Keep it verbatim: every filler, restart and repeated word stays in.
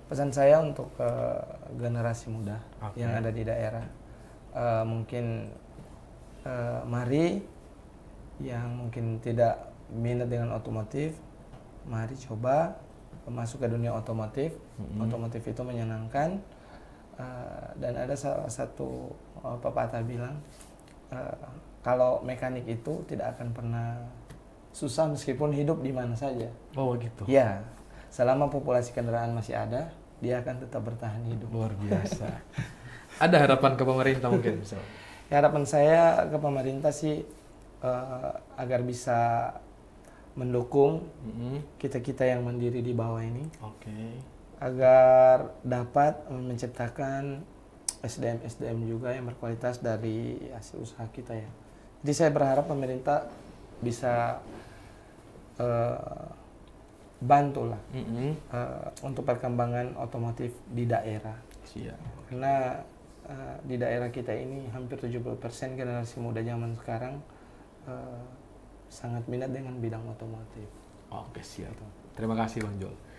Pesan saya untuk uh, generasi muda okay. yang ada di daerah, uh, mungkin uh, mari yang mungkin tidak minat dengan otomotif, mari coba masuk ke dunia otomotif. Mm-hmm. Otomotif itu menyenangkan, uh, dan ada salah satu uh, pepatah bilang, uh, kalau mekanik itu tidak akan pernah susah meskipun hidup di mana saja. Oh gitu. Ya, selama populasi kendaraan masih ada, dia akan tetap bertahan hidup. Luar biasa. Ada harapan ke pemerintah mungkin? So. Ya, harapan saya ke pemerintah sih uh, agar bisa mendukung mm-hmm. kita-kita yang mandiri di bawah ini. Oke. Okay. Agar dapat menciptakan S D M S D M juga yang berkualitas dari hasil usaha kita ya. Jadi saya berharap pemerintah bisa uh, bantulah mm-hmm. uh, untuk perkembangan otomotif di daerah. Siap. Karena uh, di daerah kita ini hampir tujuh puluh persen generasi muda zaman sekarang uh, sangat minat dengan bidang otomotif. Oke, siap. Terima kasih Bang Jol.